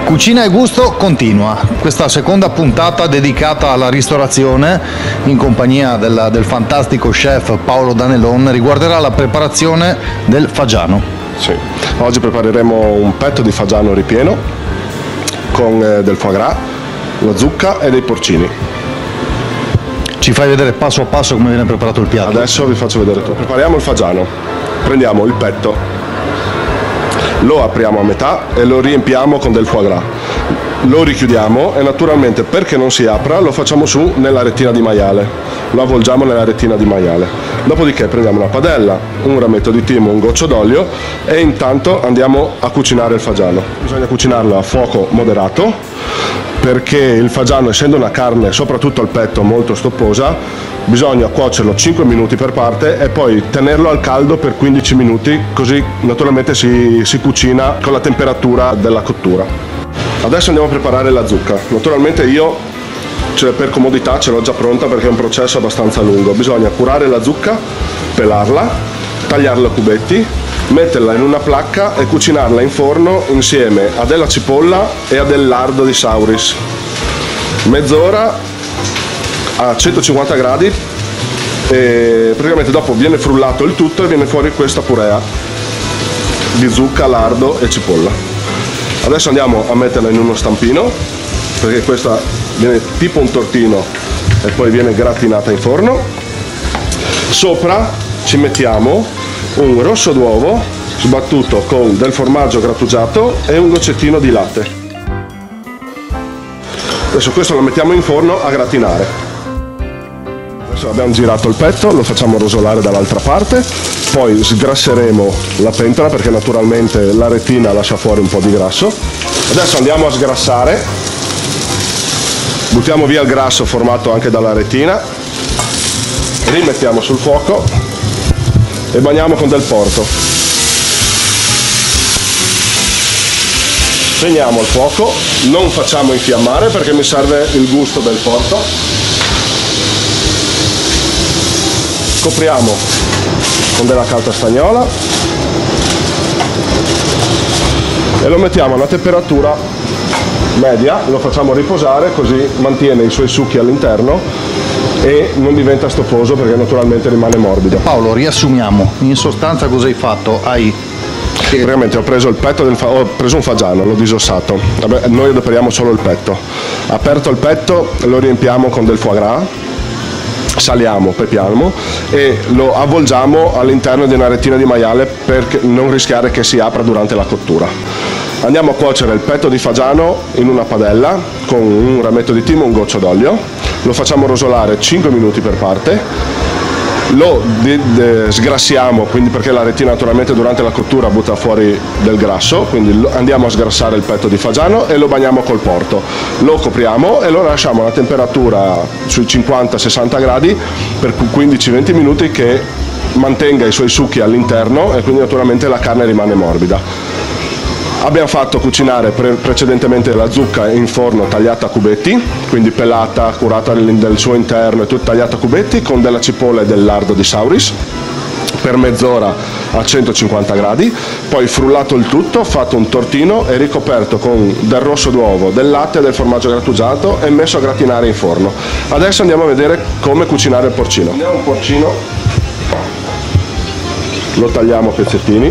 Cucina e Gusto continua, questa seconda puntata dedicata alla ristorazione in compagnia del fantastico chef Paolo Danelon riguarderà la preparazione del fagiano. Sì. Oggi prepareremo un petto di fagiano ripieno con del foie gras, la zucca e dei porcini. Ci fai vedere passo a passo come viene preparato il piatto? Adesso vi faccio vedere tutto. Prepariamo il fagiano, prendiamo il petto, lo apriamo a metà e lo riempiamo con del foie gras. Lo richiudiamo e naturalmente, perché non si apra, lo facciamo su nella rettina di maiale. Lo avvolgiamo nella rettina di maiale. Dopodiché prendiamo una padella, un rametto di timo, un goccio d'olio e intanto andiamo a cucinare il fagiano. Bisogna cucinarlo a fuoco moderato perché il fagiano, essendo una carne, soprattutto il petto, molto stopposa, bisogna cuocerlo 5 minuti per parte e poi tenerlo al caldo per 15 minuti, così naturalmente si cucina con la temperatura della cottura. Adesso andiamo a preparare la zucca. Naturalmente io, per comodità, ce l'ho già pronta perché è un processo abbastanza lungo. Bisogna curare la zucca, pelarla, tagliarla a cubetti, metterla in una placca e cucinarla in forno insieme a della cipolla e a del lardo di Sauris. Mezz'ora a 150 gradi e praticamente dopo viene frullato il tutto e viene fuori questa purea di zucca, lardo e cipolla. Adesso andiamo a metterla in uno stampino perché questa viene tipo un tortino e poi viene gratinata in forno. Sopra ci mettiamo un rosso d'uovo sbattuto con del formaggio grattugiato e un goccettino di latte. Adesso questo lo mettiamo in forno a gratinare. Adesso abbiamo girato il petto, lo facciamo rosolare dall'altra parte, poi sgrasseremo la pentola perché naturalmente la rettina lascia fuori un po' di grasso. Adesso andiamo a sgrassare, buttiamo via il grasso formato anche dalla rettina, rimettiamo sul fuoco e bagniamo con del porto. Spegniamo il fuoco, non facciamo infiammare perché mi serve il gusto del porto. Copriamo con della carta stagnola e lo mettiamo a una temperatura media, lo facciamo riposare così mantiene i suoi succhi all'interno e non diventa stoffoso perché naturalmente rimane morbido. Paolo, riassumiamo, in sostanza cosa hai fatto? Praticamente ho preso il petto ho preso un fagiano, l'ho disossato. Vabbè, noi adoperiamo solo il petto. Aperto il petto lo riempiamo con del foie gras, saliamo, pepiamo e lo avvolgiamo all'interno di una rettina di maiale per non rischiare che si apra durante la cottura. Andiamo a cuocere il petto di fagiano in una padella con un rametto di timo e un goccio d'olio. Lo facciamo rosolare 5 minuti per parte, lo sgrassiamo, quindi perché la rettina naturalmente durante la cottura butta fuori del grasso, quindi andiamo a sgrassare il petto di fagiano e lo bagniamo col porto. Lo copriamo e lo lasciamo a una temperatura sui 50-60 gradi per 15-20 minuti che mantenga i suoi succhi all'interno e quindi naturalmente la carne rimane morbida. Abbiamo fatto cucinare precedentemente la zucca in forno tagliata a cubetti, quindi pelata, curata del suo interno e tutto tagliata a cubetti con della cipolla e del lardo di Sauris per mezz'ora a 150 gradi, poi frullato il tutto, fatto un tortino e ricoperto con del rosso d'uovo, del latte e del formaggio grattugiato e messo a gratinare in forno. Adesso andiamo a vedere come cucinare il porcino. Prendiamo un porcino, lo tagliamo a pezzettini.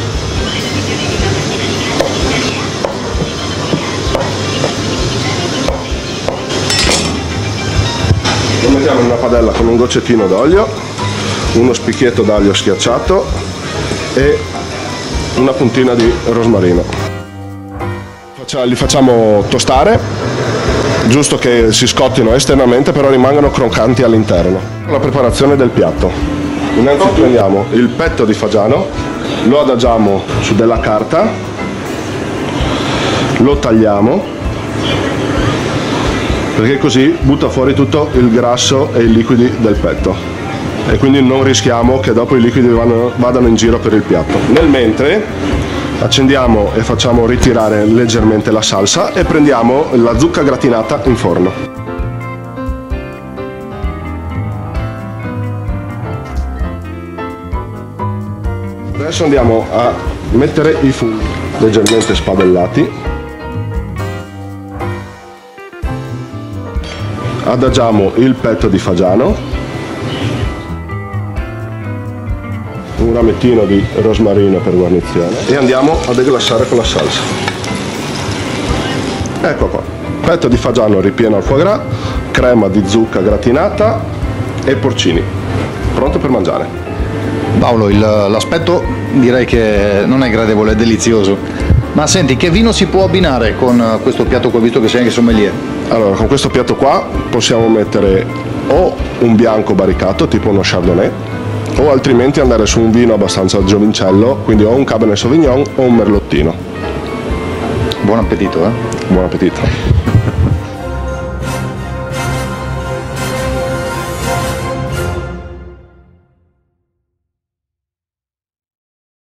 Lo mettiamo in una padella con un goccettino d'olio, uno spicchietto d'aglio schiacciato e una puntina di rosmarino. Li facciamo tostare, giusto che si scottino esternamente però rimangano croccanti all'interno. La preparazione del piatto. Innanzitutto prendiamo il petto di fagiano, lo adagiamo su della carta, lo tagliamo perché così butta fuori tutto il grasso e i liquidi del petto e quindi non rischiamo che dopo i liquidi vadano in giro per il piatto. Nel mentre accendiamo e facciamo ritirare leggermente la salsa e prendiamo la zucca gratinata in forno. Adesso andiamo a mettere i funghi leggermente spadellati Adagiamo il petto di fagiano, un ramettino di rosmarino per guarnizione e andiamo a deglassare con la salsa. Ecco qua, petto di fagiano ripieno al foie gras, crema di zucca gratinata e porcini, pronto per mangiare. Paolo, l'aspetto direi che non è gradevole, è delizioso. Ma senti, che vino si può abbinare con questo piatto qua, visto che sei anche sommelier? Allora, con questo piatto qua possiamo mettere o un bianco barricato, tipo uno chardonnay, o altrimenti andare su un vino abbastanza giovincello, quindi o un cabernet sauvignon o un merlottino. Buon appetito, Buon appetito.